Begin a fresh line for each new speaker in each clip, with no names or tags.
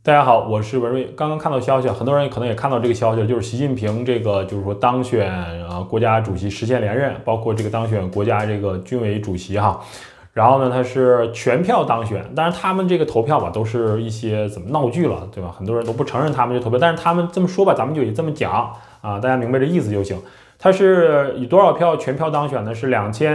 大家好，我是文瑞。刚刚看到消息，很多人可能也看到这个消息，就是习近平这个就是说当选国家主席实现连任，包括这个当选国家这个军委主席哈。然后呢，他是全票当选，但是他们这个投票吧，都是一些怎么闹剧了，对吧？很多人都不承认他们这投票，但是他们这么说吧，咱们就也这么讲啊，大家明白这意思就行。他是以多少票全票当选呢？是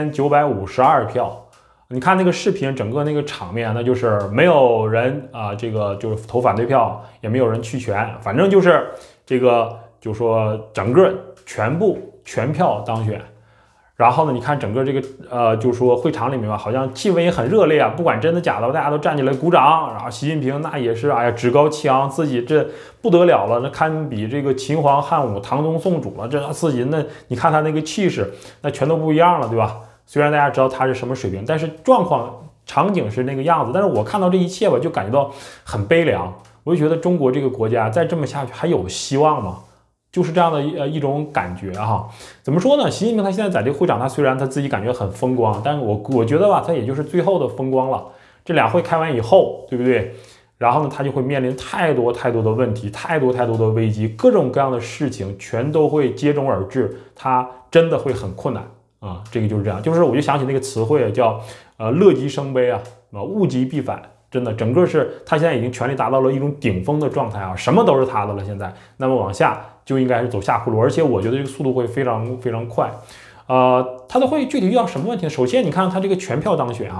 2952票。你看那个视频，整个那个场面，那就是没有人这个就是投反对票，也没有人弃权，反正就是这个，就说整个全票当选。然后呢，你看整个这个就是说会场里面吧，好像气氛也很热烈啊，不管真的假的，大家都站起来鼓掌。然后习近平那也是哎呀趾高气扬，自己这不得了了，那堪比这个秦皇汉武、唐宗宋祖了。这自己那你看他那个气势，那全都不一样了，对吧？虽然大家知道他是什么水平，但是场景是那个样子。但是我看到这一切吧，就感觉到很悲凉。我就觉得中国这个国家再这么下去还有希望吗？就是这样的一种感觉哈。怎么说呢？习近平他现在在这个会场，他虽然他自己感觉很风光，但是我觉得吧，他也就是最后的风光了。这俩会开完以后，对不对？然后呢，他就会面临太多的问题，太多的危机，各种各样的事情全都会接踵而至，他真的会很困难。这个就是这样，就是我就想起那个词汇叫乐极生悲物极必反，真的整个是他现在已经权力达到了一种顶峰的状态啊，什么都是他的了现在，那么往下就应该是走下坡路，而且我觉得这个速度会非常快。他的会具体遇到什么问题呢？首先，你看他这个全票当选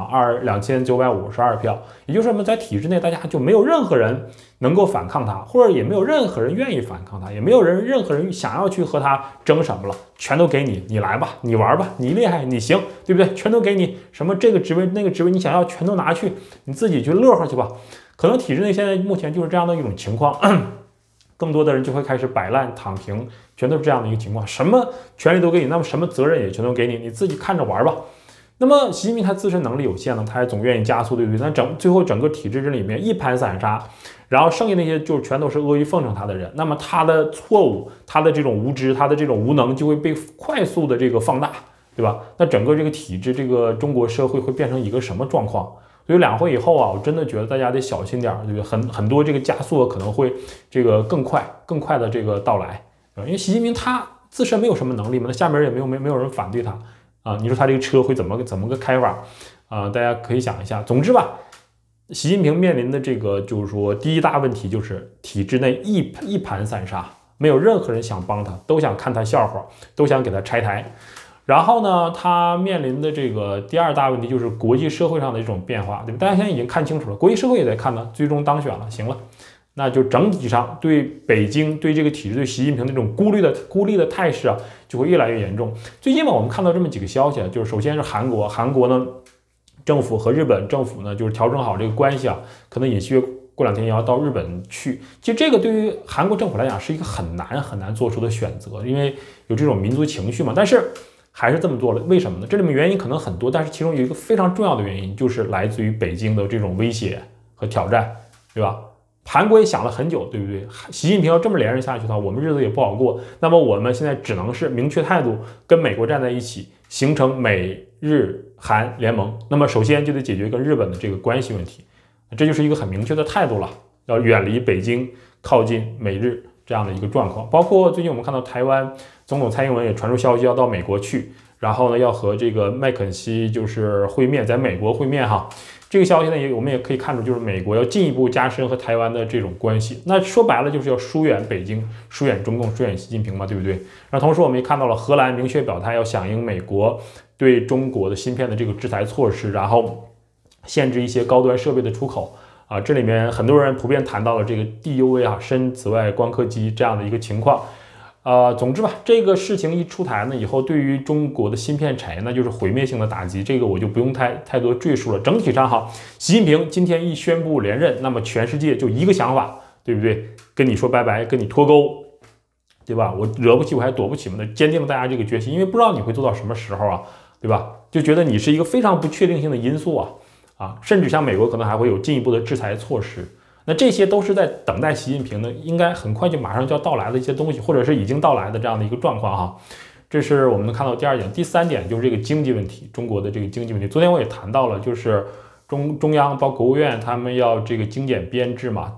2952票，也就是说在体制内大家就没有任何人能够反抗他，或者也没有任何人愿意反抗他，也没有任何人想要去和他争什么了，全都给你，你来吧，你玩吧，你厉害，你行，对不对？全都给你，什么这个职位那个职位，你想要全都拿去，你自己去乐呵去吧。可能体制内现在目前就是这样的一种情况。更多的人就会开始摆烂躺平，全都是这样的一个情况，什么权利都给你，那么什么责任也全都给你，你自己看着玩吧。那么习近平他自身能力有限呢，他还总愿意加速，对不对？那最后整个体制这里面一盘散沙，然后剩下那些就全都是阿谀奉承他的人，那么他的错误，他的这种无知，他的这种无能就会被快速的这个放大，对吧？那整个这个体制，这个中国社会会变成一个什么状况？所以两会以后啊，我真的觉得大家得小心点，对不对？很多这个加速可能会这个更快的这个到来，因为习近平他自身没有什么能力嘛，那下面也没有人反对他你说他这个车会怎么个开法大家可以想一下。总之吧，习近平面临的这个就是说第一大问题就是体制内一盘散沙，没有任何人想帮他，都想看他笑话，都想给他拆台。然后呢，他面临的这个第二大问题就是国际社会上的一种变化，对吧？大家现在已经看清楚了，国际社会也在看呢，最终当选了，行了，那就整体上对北京、对这个体制、对习近平那种孤立的态势就会越来越严重。最近吧，我们看到这么几个消息就是首先是韩国呢，政府和日本政府呢，就是调整好这个关系可能尹锡悦过2天也要到日本去。其实这个对于韩国政府来讲是一个很难做出的选择，因为有这种民族情绪嘛，但是还是这么做了，为什么呢？这里面原因可能很多，但是其中有一个非常重要的原因，就是来自于北京的这种威胁和挑战，对吧？韩国也想了很久，对不对？习近平要这么连任下去的话，我们日子也不好过。那么我们现在只能是明确态度，跟美国站在一起，形成美日韩联盟。那么首先就得解决跟日本的这个关系问题，这就是一个很明确的态度了，要远离北京，靠近美日这样的一个状况。包括最近我们看到台湾总统蔡英文也传出消息要到美国去，然后呢要和这个麦肯锡就是会面，在美国会面哈。这个消息呢我们也可以看出，就是美国要进一步加深和台湾的这种关系。那说白了就是要疏远北京，疏远中共，疏远习近平嘛，对不对？那同时我们也看到了荷兰明确表态要响应美国对中国的芯片的这个制裁措施，然后限制一些高端设备的出口。这里面很多人普遍谈到了这个 DUV 深紫外光刻机这样的一个情况。总之吧，这个事情一出台呢，以后对于中国的芯片产业那就是毁灭性的打击，这个我就不用太多赘述了。整体上习近平今天一宣布连任，那么全世界就一个想法，对不对？跟你说拜拜，跟你脱钩，对吧？我惹不起我还躲不起嘛，坚定了大家这个决心，因为不知道你会做到什么时候对吧？就觉得你是一个非常不确定性的因素甚至像美国可能还会有进一步的制裁措施。那这些都是在等待习近平呢，应该很快就马上就要到来的一些东西，或者是已经到来的这样的一个状况这是我们能看到第二点。第三点就是这个经济问题，中国的这个经济问题。昨天我也谈到了，就是中央包括国务院他们要这个精简编制嘛，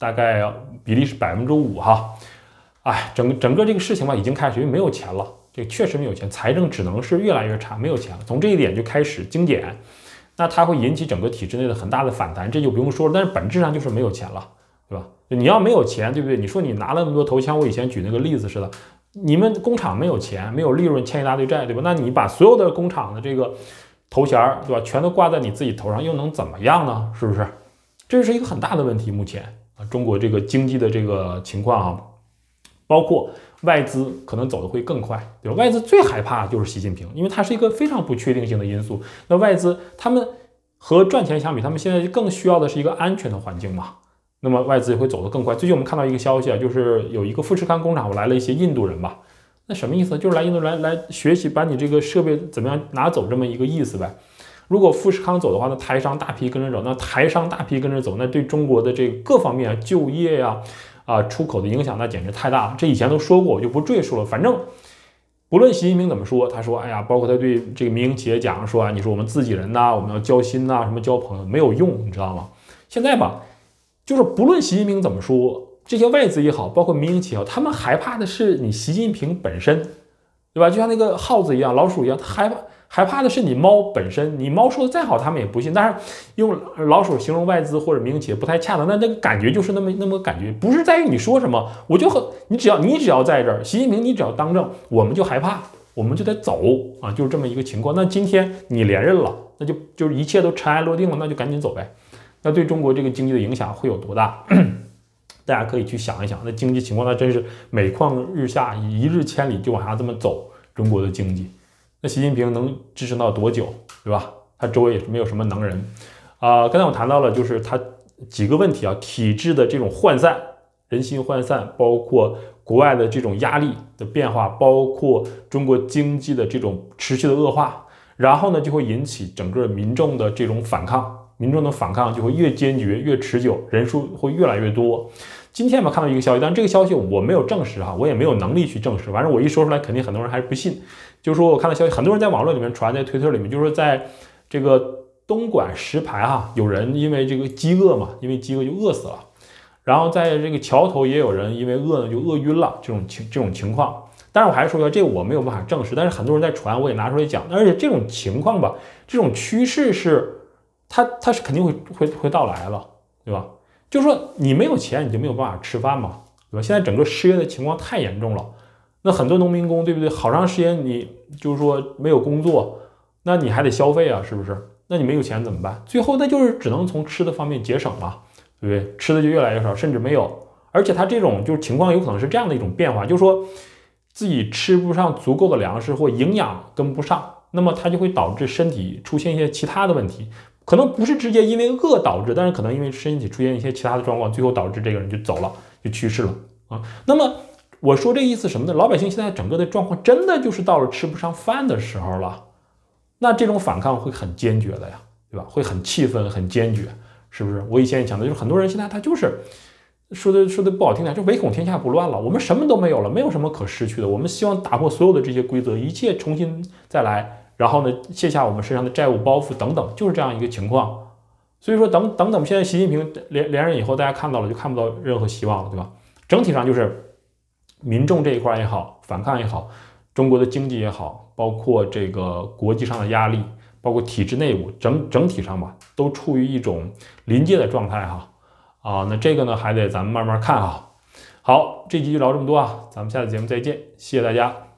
大概比例是5%哈。哎，整个这个事情吧，已经开始因为没有钱了，这个确实没有钱，财政只能是越来越差，没有钱了。从这一点就开始精简，那它会引起整个体制内的很大的反弹，这就不用说了。但是本质上就是没有钱了，对吧？你要没有钱，对不对？你说你拿了那么多头像，我以前举那个例子似的，你们工厂没有钱，没有利润，欠一大堆债，对吧？那你把所有的工厂的这个头衔，对吧，全都挂在你自己头上，又能怎么样呢？是不是？这是一个很大的问题。目前啊，中国这个经济的这个情况啊，包括外资可能走的会更快，对吧？外资最害怕就是习近平，因为它是一个非常不确定性的因素。那外资他们和赚钱相比，他们现在更需要的是一个安全的环境嘛。那么外资会走得更快。最近我们看到一个消息啊，就是有一个富士康工厂来了一些印度人吧，那什么意思？就是来印度来学习，把你这个设备怎么样拿走这么一个意思呗。如果富士康走的话，那台商大批跟着走，那台商大批跟着走，那对中国的这个各方面就业呀、出口的影响那简直太大了。这以前都说过，我就不赘述了。反正不论习近平怎么说，他说，哎呀，包括他对这个民营企业讲说啊，你说我们自己人呐，我们要交心呐，什么交朋友没有用，你知道吗？现在吧，就是不论习近平怎么说，这些外资也好，包括民营企业也好，他们害怕的是你习近平本身，对吧？就像那个耗子一样，老鼠一样，他害怕的是你猫本身。你猫说的再好，他们也不信。但是用老鼠形容外资或者民营企业不太恰当，那这个感觉就是那么个感觉，不是在于你说什么，我就你只要在这儿，习近平你只要当政，我们就害怕，我们就得走啊，就是这么一个情况。那今天你连任了，那就是一切都尘埃落定了，那就赶紧走呗。那对中国这个经济的影响会有多大？大家可以去想一想。那经济情况那真是每况日下，一日千里，就往下这么走，中国的经济。那习近平能支撑到多久，对吧？他周围也是没有什么能人刚才我谈到了，就是他几个问题啊，体制的这种涣散，人心涣散，包括国外的这种压力的变化，包括中国经济的这种持续的恶化，然后呢，就会引起整个民众的这种反抗，民众的反抗就会越坚决越持久，人数会越来越多。今天我们看到一个消息，但这个消息我没有证实哈，我也没有能力去证实，反正我一说出来，肯定很多人还是不信。就是说我看到消息，很多人在网络里面传，在推特里面，就是说在这个东莞石牌哈，有人因为这个饥饿嘛，因为饥饿就饿死了。然后在这个桥头也有人因为饿呢就饿晕了，这种情况。但是我还是说一下，这个我没有办法证实，但是很多人在传，我也拿出来讲。而且这种情况吧，这种趋势是它是肯定会到来了，对吧？就是说你没有钱，你就没有办法吃饭嘛，对吧？现在整个失业的情况太严重了，那很多农民工，对不对？好长时间你就是说没有工作，那你还得消费啊，是不是？那你没有钱怎么办？最后那就是只能从吃的方面节省嘛，对不对？吃的就越来越少，甚至没有。而且它这种就是情况有可能是这样的一种变化，就是说自己吃不上足够的粮食或营养跟不上，那么它就会导致身体出现一些其他的问题。可能不是直接因为饿导致，但是可能因为身体出现一些其他的状况，最后导致这个人就走了，就去世了啊。那么我说这意思什么呢？老百姓现在整个的状况真的就是到了吃不上饭的时候了，那这种反抗会很坚决的呀，对吧？会很气愤、很坚决，是不是？我以前也讲的就是很多人现在他就是说的不好听点，就唯恐天下不乱了，我们什么都没有了，没有什么可失去的，我们希望打破所有的这些规则，一切重新再来。然后呢，卸下我们身上的债务包袱等等，就是这样一个情况。所以说，等，现在习近平连任以后，大家看到了就看不到任何希望了，对吧？整体上就是民众这一块也好，反抗也好，中国的经济也好，包括这个国际上的压力，包括体制内部，整体上吧，都处于一种临界的状态哈。那这个呢，还得咱们慢慢看哈。好，这集就聊这么多啊，咱们下次节目再见，谢谢大家。